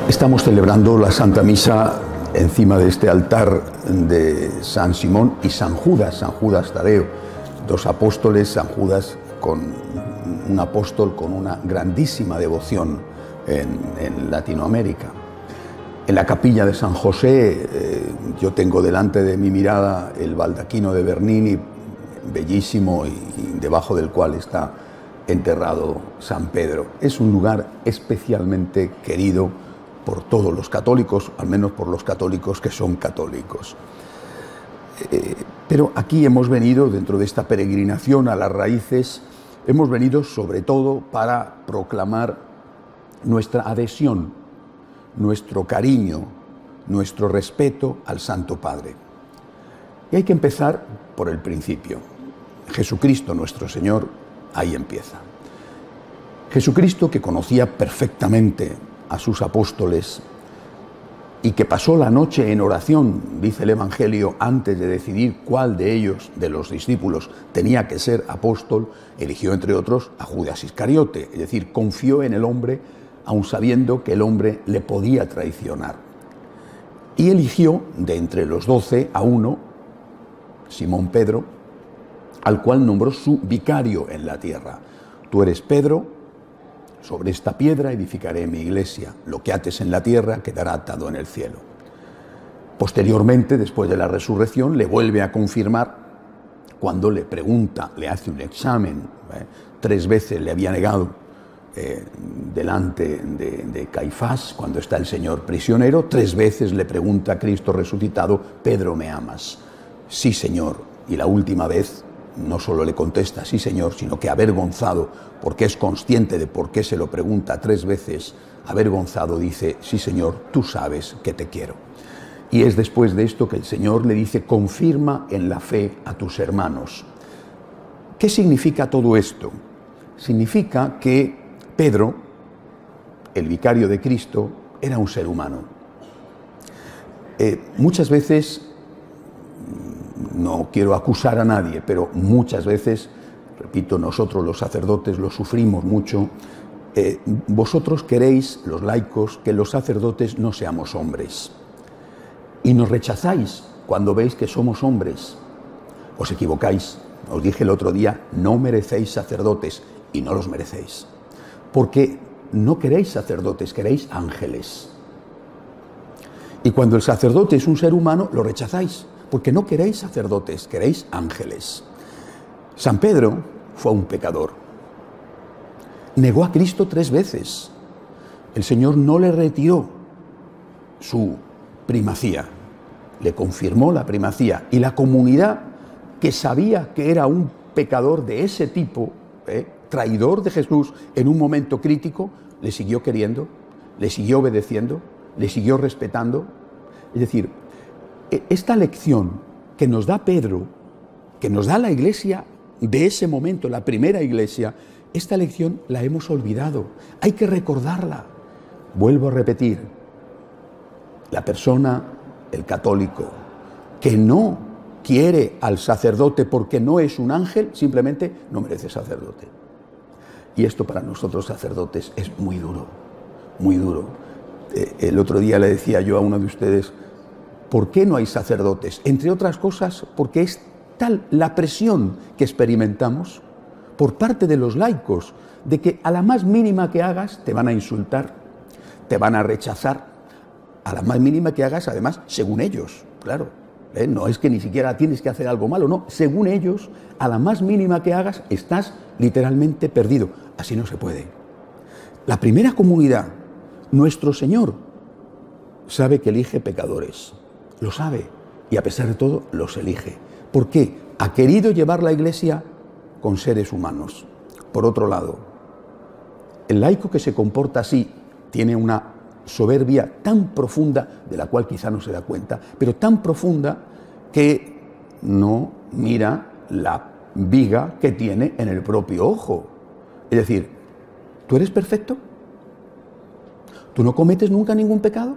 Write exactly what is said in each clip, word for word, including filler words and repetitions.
Estamos celebrando la Santa Misa encima de este altar de San Simón y San Judas, San Judas Tadeo, dos apóstoles, San Judas con un apóstol con una grandísima devoción en, en Latinoamérica. En la capilla de San José eh, yo tengo delante de mi mirada el baldaquino de Bernini, bellísimo, y, y debajo del cual está enterrado San Pedro. Es un lugar especialmente querido por todos los católicos, al menos por los católicos que son católicos. Eh, pero aquí hemos venido, dentro de esta peregrinación a las raíces, hemos venido sobre todo para proclamar nuestra adhesión, nuestro cariño, nuestro respeto al Santo Padre. Y hay que empezar por el principio. Jesucristo, nuestro Señor, ahí empieza. Jesucristo, que conocía perfectamente a sus apóstoles y que pasó la noche en oración, dice el Evangelio, antes de decidir cuál de ellos, de los discípulos, tenía que ser apóstol, eligió entre otros a Judas Iscariote, es decir, confió en el hombre aun sabiendo que el hombre le podía traicionar. Y eligió de entre los doce a uno, Simón Pedro, al cual nombró su vicario en la tierra. Tú eres Pedro, sobre esta piedra edificaré mi iglesia, lo que ates en la tierra quedará atado en el cielo. Posteriormente, después de la resurrección, le vuelve a confirmar cuando le pregunta, le hace un examen, ¿eh? Tres veces le había negado eh, delante de, de Caifás, cuando está el Señor prisionero, tres veces le pregunta a Cristo resucitado, Pedro, ¿me amas? Sí, Señor. Y la última vez no solo le contesta sí señor, sino que avergonzado, porque es consciente de por qué se lo pregunta tres veces, avergonzado dice, sí señor, tú sabes que te quiero. Y es después de esto que el Señor le dice, confirma en la fe a tus hermanos. ¿Qué significa todo esto? Significa que Pedro, el vicario de Cristo, era un ser humano. Eh, muchas veces, no quiero acusar a nadie, pero muchas veces, repito, nosotros los sacerdotes lo sufrimos mucho, eh, vosotros queréis, los laicos, que los sacerdotes no seamos hombres. Y nos rechazáis cuando veis que somos hombres. Os equivocáis. Os dije el otro día, no merecéis sacerdotes, y no los merecéis. Porque no queréis sacerdotes, queréis ángeles. Y cuando el sacerdote es un ser humano, lo rechazáis. Porque no queréis sacerdotes, queréis ángeles. San Pedro fue un pecador. Negó a Cristo tres veces. El Señor no le retiró su primacía, le confirmó la primacía. Y la comunidad, que sabía que era un pecador de ese tipo, ¿eh? traidor de Jesús en un momento crítico, le siguió queriendo, le siguió obedeciendo, le siguió respetando. Es decir, esta lección que nos da Pedro, que nos da la iglesia de ese momento, la primera iglesia, esta lección la hemos olvidado. Hay que recordarla. Vuelvo a repetir, la persona, el católico, que no quiere al sacerdote porque no es un ángel, simplemente no merece sacerdote. Y esto para nosotros sacerdotes es muy duro, muy duro. El otro día le decía yo a uno de ustedes, ¿por qué no hay sacerdotes? Entre otras cosas, porque es tal la presión que experimentamos por parte de los laicos, de que a la más mínima que hagas te van a insultar, te van a rechazar, a la más mínima que hagas, además, según ellos, claro. ¿eh? No es que ni siquiera tienes que hacer algo malo, no, según ellos, a la más mínima que hagas, estás literalmente perdido. Así no se puede. La primera comunidad, nuestro Señor, sabe que elige pecadores. Lo sabe, y a pesar de todo los elige. ¿Por qué? Ha querido llevar la iglesia con seres humanos. Por otro lado, el laico que se comporta así tiene una soberbia tan profunda, de la cual quizá no se da cuenta, pero tan profunda que no mira la viga que tiene en el propio ojo. Es decir, ¿tú eres perfecto? ¿Tú no cometes nunca ningún pecado?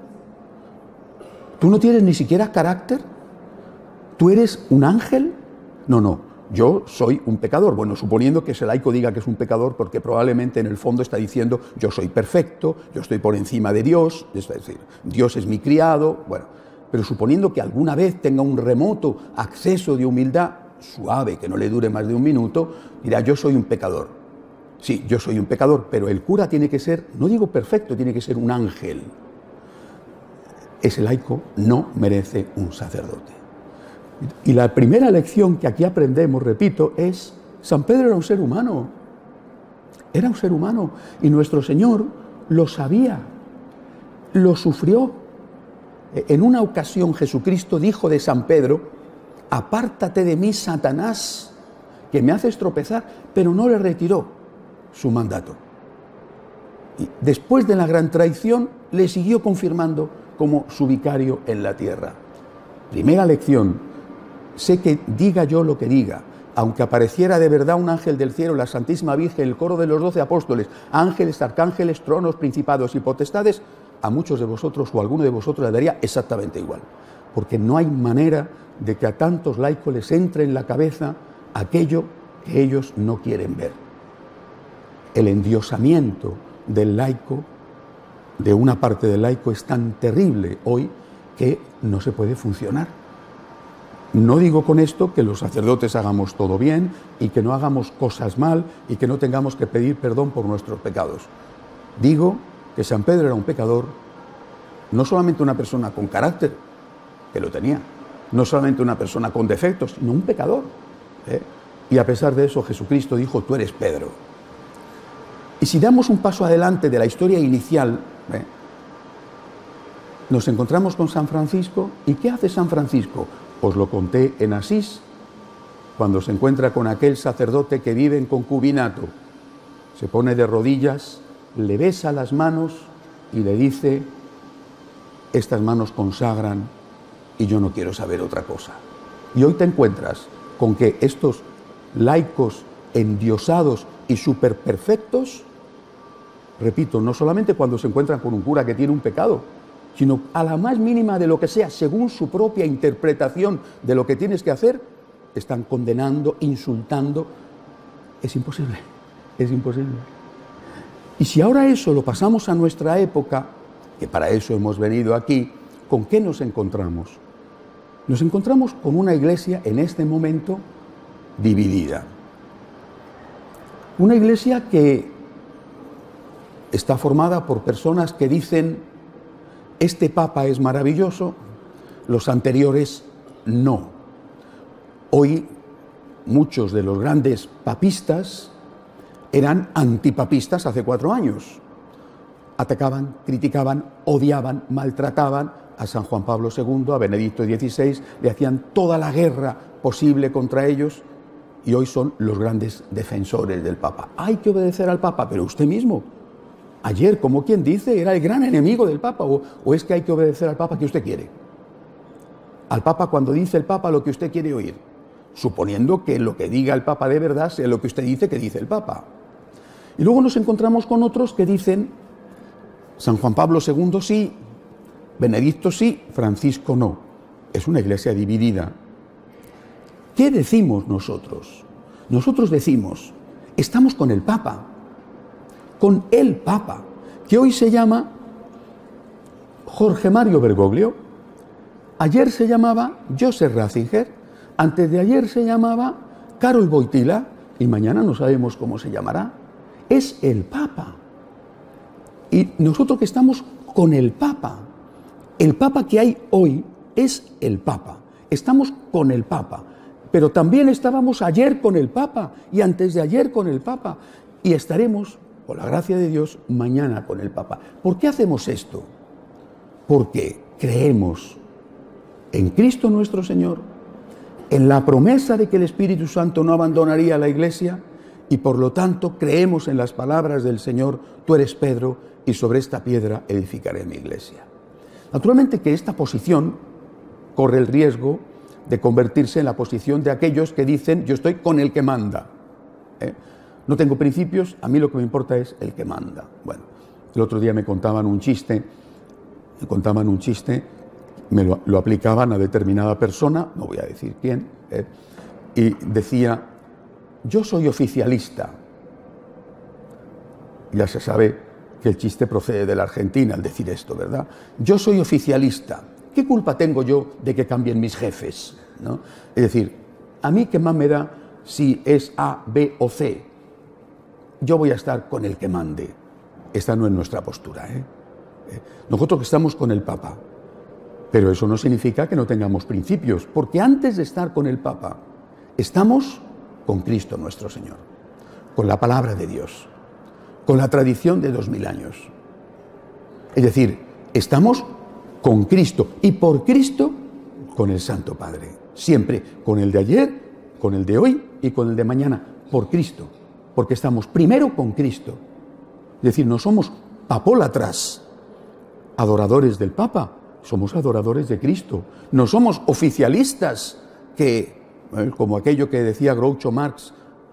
¿Tú no tienes ni siquiera carácter? ¿Tú eres un ángel? No, no. yo soy un pecador. Bueno, suponiendo que ese laico diga que es un pecador, porque probablemente en el fondo está diciendo yo soy perfecto, yo estoy por encima de Dios, es decir, Dios es mi criado, bueno, pero suponiendo que alguna vez tenga un remoto acceso de humildad suave, que no le dure más de un minuto, dirá yo soy un pecador. Sí, yo soy un pecador, pero el cura tiene que ser, no digo perfecto, tiene que ser un ángel. Ese laico no merece un sacerdote. Y la primera lección que aquí aprendemos, repito, es San Pedro era un ser humano. Era un ser humano. Y nuestro Señor lo sabía, lo sufrió. En una ocasión Jesucristo dijo de San Pedro, apártate de mí, Satanás, que me haces tropezar, pero no le retiró su mandato. Y después de la gran traición, le siguió confirmando como su vicario en la tierra. Primera lección, sé que diga yo lo que diga, aunque apareciera de verdad un ángel del cielo, la Santísima Virgen, el coro de los doce apóstoles, ángeles, arcángeles, tronos, principados y potestades, a muchos de vosotros o a alguno de vosotros le daría exactamente igual, porque no hay manera de que a tantos laicos les entre en la cabeza aquello que ellos no quieren ver. El endiosamiento del laico, de una parte del laico, es tan terrible hoy que no se puede funcionar. No digo con esto que los sacerdotes hagamos todo bien y que no hagamos cosas mal y que no tengamos que pedir perdón por nuestros pecados. Digo que San Pedro era un pecador, no solamente una persona con carácter, que lo tenía, no solamente una persona con defectos, sino un pecador. ¿eh? Y a pesar de eso Jesucristo dijo, tú eres Pedro. Y si damos un paso adelante de la historia inicial, ¿eh? nos encontramos con San Francisco. ¿Y qué hace San Francisco? Os lo conté en Asís, cuando se encuentra con aquel sacerdote que vive en concubinato. Se pone de rodillas, le besa las manos y le dice, estas manos consagran y yo no quiero saber otra cosa. Y hoy te encuentras con que estos laicos endiosados y superperfectos, repito, no solamente cuando se encuentran con un cura que tiene un pecado, sino a la más mínima de lo que sea, según su propia interpretación de lo que tienes que hacer, están condenando, insultando. Es imposible, es imposible. Y si ahora eso lo pasamos a nuestra época, que para eso hemos venido aquí, ¿con qué nos encontramos? Nos encontramos con una iglesia en este momento dividida. Una iglesia que está formada por personas que dicen, este papa es maravilloso, los anteriores no. Hoy muchos de los grandes papistas eran antipapistas hace cuatro años. Atacaban, criticaban, odiaban, maltrataban a San Juan Pablo segundo, a Benedicto dieciséis, le hacían toda la guerra posible contra ellos y hoy son los grandes defensores del Papa. Hay que obedecer al Papa, pero usted mismo, ayer, como quien dice, era el gran enemigo del Papa, o, o es que hay que obedecer al Papa que usted quiere. Al Papa cuando dice el Papa lo que usted quiere oír, suponiendo que lo que diga el Papa de verdad sea lo que usted dice que dice el Papa. Y luego nos encontramos con otros que dicen, San Juan Pablo segundo sí, Benedicto sí, Francisco no. Es una iglesia dividida. ¿Qué decimos nosotros? Nosotros decimos, estamos con el Papa, con el Papa, que hoy se llama Jorge Mario Bergoglio, ayer se llamaba Joseph Ratzinger, antes de ayer se llamaba Karol Wojtyla y mañana no sabemos cómo se llamará. Es el Papa. Y nosotros que estamos con el Papa, el Papa que hay hoy es el Papa. Estamos con el Papa, pero también estábamos ayer con el Papa y antes de ayer con el Papa y estaremos, por la gracia de Dios, mañana con el Papa. ¿Por qué hacemos esto? Porque creemos en Cristo nuestro Señor, en la promesa de que el Espíritu Santo no abandonaría la Iglesia y por lo tanto creemos en las palabras del Señor, tú eres Pedro y sobre esta piedra edificaré mi Iglesia. Naturalmente que esta posición corre el riesgo de convertirse en la posición de aquellos que dicen yo estoy con el que manda. ¿Eh? No tengo principios, a mí lo que me importa es el que manda. Bueno, el otro día me contaban un chiste, me contaban un chiste, me lo, lo aplicaban a determinada persona, no voy a decir quién, ¿eh? y decía, yo soy oficialista. Ya se sabe que el chiste procede de la Argentina al decir esto, ¿verdad? Yo soy oficialista. ¿Qué culpa tengo yo de que cambien mis jefes? ¿No? Es decir, a mí qué más me da si es A, B o C. Yo voy a estar con el que mande. Esta no es nuestra postura, ¿eh? Nosotros estamos con el Papa, pero eso no significa que no tengamos principios, porque antes de estar con el Papa, estamos con Cristo nuestro Señor, con la palabra de Dios, con la tradición de dos mil años. Es decir, estamos con Cristo y por Cristo con el Santo Padre. Siempre con el de ayer, con el de hoy y con el de mañana. Por Cristo. Porque estamos primero con Cristo. Es decir, no somos papólatras, adoradores del Papa. Somos adoradores de Cristo. No somos oficialistas que, eh, como aquello que decía Groucho Marx,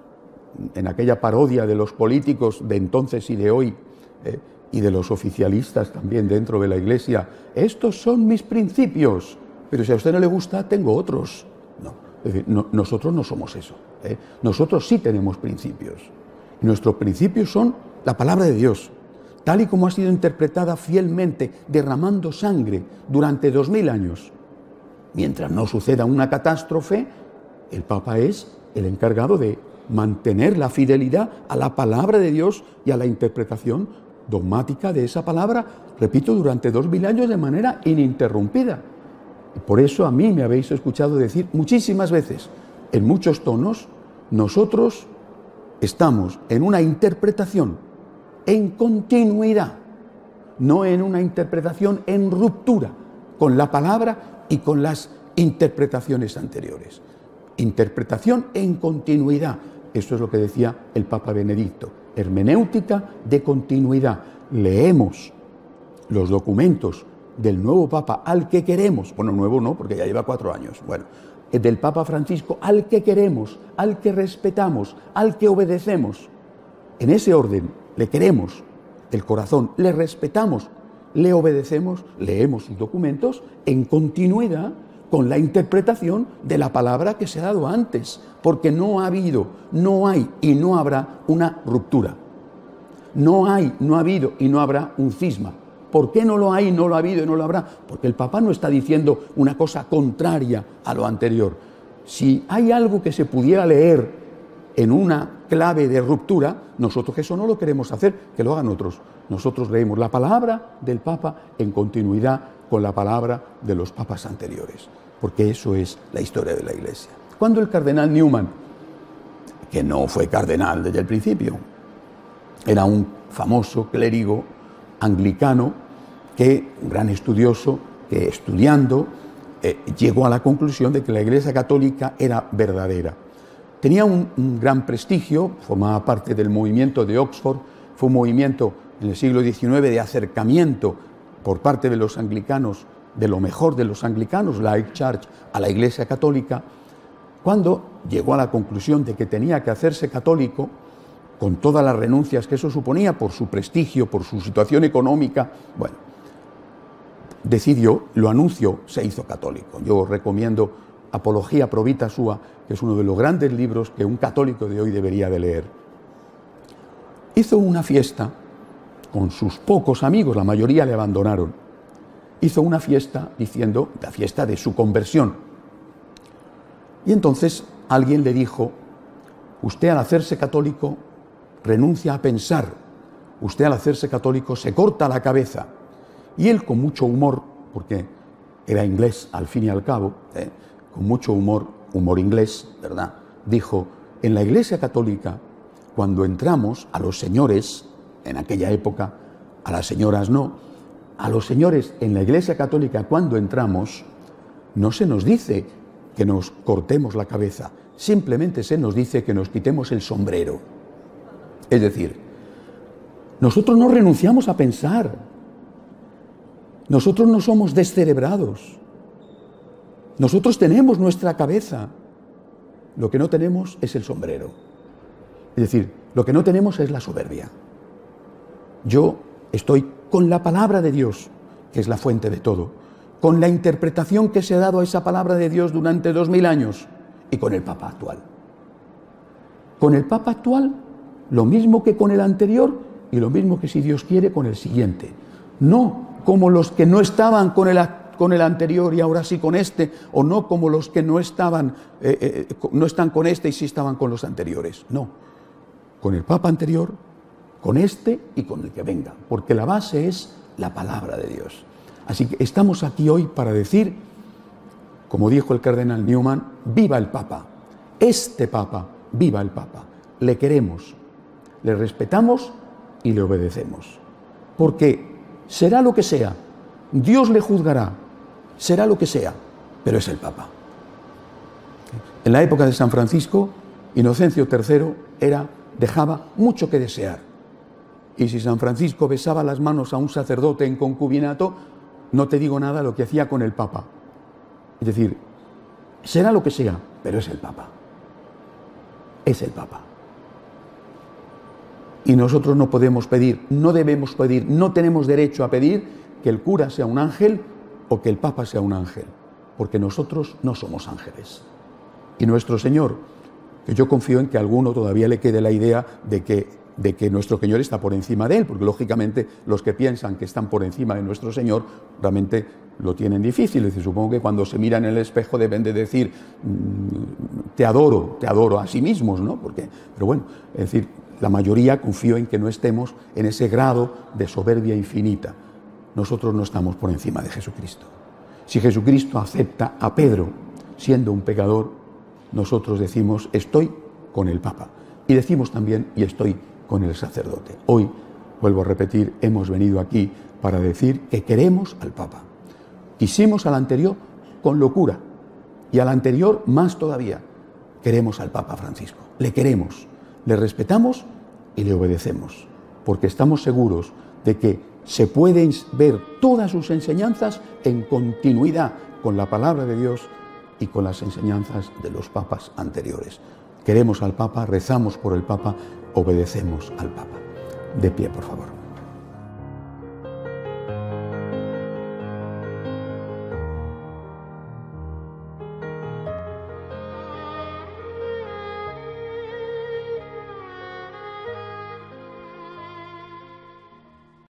en aquella parodia de los políticos de entonces y de hoy, eh, y de los oficialistas también dentro de la Iglesia, estos son mis principios, pero si a usted no le gusta, tengo otros. No, es decir, no, nosotros no somos eso, ¿eh? Nosotros sí tenemos principios. Y nuestros principios son la palabra de Dios, tal y como ha sido interpretada fielmente, derramando sangre durante dos mil años. Mientras no suceda una catástrofe, el Papa es el encargado de mantener la fidelidad a la palabra de Dios y a la interpretación dogmática de esa palabra, repito, durante dos mil años de manera ininterrumpida. Y por eso a mí me habéis escuchado decir muchísimas veces, en muchos tonos, nosotros estamos en una interpretación en continuidad, no en una interpretación en ruptura con la palabra y con las interpretaciones anteriores. Interpretación en continuidad. Eso es lo que decía el Papa Benedicto. Hermenéutica de continuidad. Leemos los documentos del nuevo Papa al que queremos, bueno, nuevo no, porque ya lleva cuatro años, bueno, del Papa Francisco al que queremos, al que respetamos, al que obedecemos. En ese orden, le queremos el corazón, le respetamos, le obedecemos, leemos sus documentos en continuidad con la interpretación de la palabra que se ha dado antes, porque no ha habido, no hay y no habrá una ruptura. No hay, no ha habido y no habrá un cisma. ¿Por qué no lo hay, no lo ha habido y no lo habrá? Porque el Papa no está diciendo una cosa contraria a lo anterior. Si hay algo que se pudiera leer en una clave de ruptura, nosotros eso no lo queremos hacer, que lo hagan otros. Nosotros leemos la palabra del Papa en continuidad con la palabra de los papas anteriores, porque eso es la historia de la Iglesia. Cuando el cardenal Newman, que no fue cardenal desde el principio, era un famoso clérigo anglicano, que, un gran estudioso, que estudiando eh, llegó a la conclusión de que la Iglesia Católica era verdadera. Tenía un, un gran prestigio, formaba parte del movimiento de Oxford, fue un movimiento en el siglo diecinueve de acercamiento por parte de los anglicanos, de lo mejor de los anglicanos, la High Church, a la Iglesia Católica. Cuando llegó a la conclusión de que tenía que hacerse católico, con todas las renuncias que eso suponía por su prestigio, por su situación económica, bueno, decidió, lo anunció, se hizo católico. Yo recomiendo Apología Pro Vita Sua, que es uno de los grandes libros que un católico de hoy debería de leer. Hizo una fiesta con sus pocos amigos, la mayoría le abandonaron. Hizo una fiesta diciendo, la fiesta de su conversión. Y entonces alguien le dijo, usted al hacerse católico renuncia a pensar, usted al hacerse católico se corta la cabeza. Y él con mucho humor, porque era inglés al fin y al cabo, eh, con mucho humor, humor inglés, ¿verdad?, dijo, en la Iglesia Católica, cuando entramos a los señores, en aquella época, a las señoras no, a los señores en la Iglesia Católica cuando entramos, no se nos dice que nos cortemos la cabeza, simplemente se nos dice que nos quitemos el sombrero. Es decir, nosotros no renunciamos a pensar, nosotros no somos descerebrados, nosotros tenemos nuestra cabeza, lo que no tenemos es el sombrero. Es decir, lo que no tenemos es la soberbia. Yo estoy con la palabra de Dios, que es la fuente de todo, con la interpretación que se ha dado a esa palabra de Dios durante dos mil años, y con el Papa actual. Con el Papa actual, lo mismo que con el anterior y lo mismo que, si Dios quiere, con el siguiente. No como los que no estaban con el, con el anterior y ahora sí con este, o no como los que no estaban, eh, eh, no están con este y sí estaban con los anteriores. No, con el Papa anterior, con este y con el que venga, porque la base es la palabra de Dios. Así que estamos aquí hoy para decir, como dijo el cardenal Newman, viva el Papa, este Papa, viva el Papa. Le queremos, le respetamos y le obedecemos, porque será lo que sea, Dios le juzgará, será lo que sea, pero es el Papa. En la época de San Francisco, Inocencio tercero era, dejaba mucho que desear. Y si San Francisco besaba las manos a un sacerdote en concubinato, no te digo nada lo que hacía con el Papa. Es decir, será lo que sea, pero es el Papa. Es el Papa. Y nosotros no podemos pedir, no debemos pedir, no tenemos derecho a pedir que el cura sea un ángel o que el Papa sea un ángel, porque nosotros no somos ángeles. Y nuestro Señor, que yo confío en que a alguno todavía le quede la idea de que, de que nuestro Señor está por encima de él, porque lógicamente los que piensan que están por encima de nuestro Señor realmente lo tienen difícil. Es decir, supongo que cuando se miran en el espejo deben de decir, te adoro, te adoro a sí mismos, ¿no? Porque, pero bueno, es decir, la mayoría confío en que no estemos en ese grado de soberbia infinita. Nosotros no estamos por encima de Jesucristo. Si Jesucristo acepta a Pedro siendo un pecador, nosotros decimos, estoy con el Papa. Y decimos también, y estoy con el sacerdote. Hoy, vuelvo a repetir, hemos venido aquí para decir que queremos al Papa. Quisimos al anterior con locura, y al anterior más todavía. Queremos al Papa Francisco, le queremos, le respetamos y le obedecemos, porque estamos seguros de que se pueden ver todas sus enseñanzas en continuidad con la palabra de Dios y con las enseñanzas de los papas anteriores. Queremos al Papa, rezamos por el Papa, obedecemos al Papa. De pie, por favor.